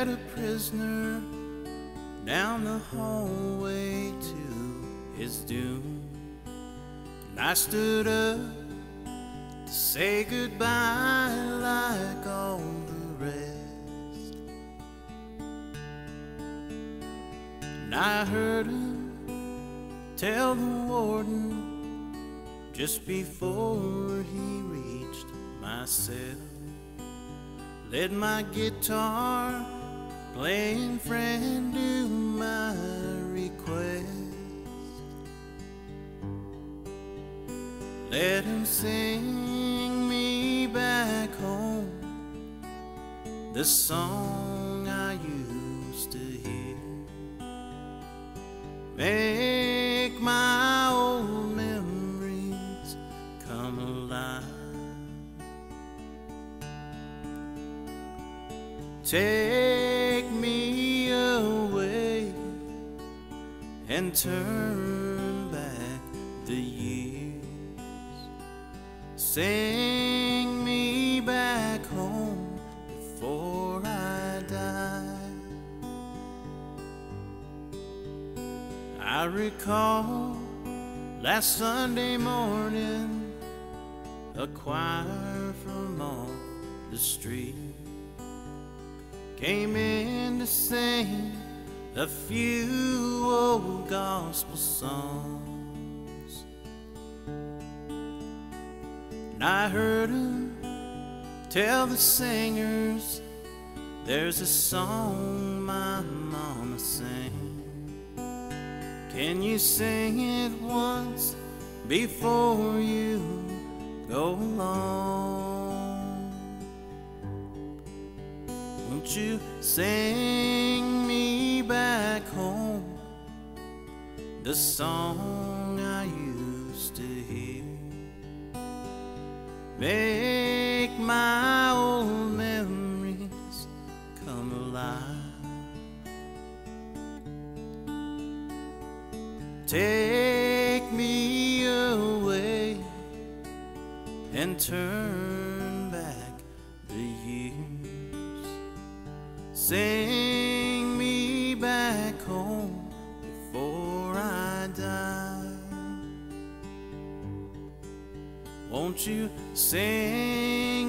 led a prisoner down the hallway to his doom. And I stood up to say goodbye like all the rest. And I heard him tell the warden just before he reached my cell, let my guitar playing friend do my request. Let him sing me back home the song I used to hear, make my old memories come alive. Take me away and turn back the years. Sing me back home before I die. I recall last Sunday morning, a choir from off the street came in to sing a few old gospel songs. And I heard him tell the singers, there's a song my mama sang. Can you sing it once before you go along? Won't you sing me back home the song I used to hear, make my old memories come alive. Take me away and turn back the years. Sing me back home before I die. Won't you sing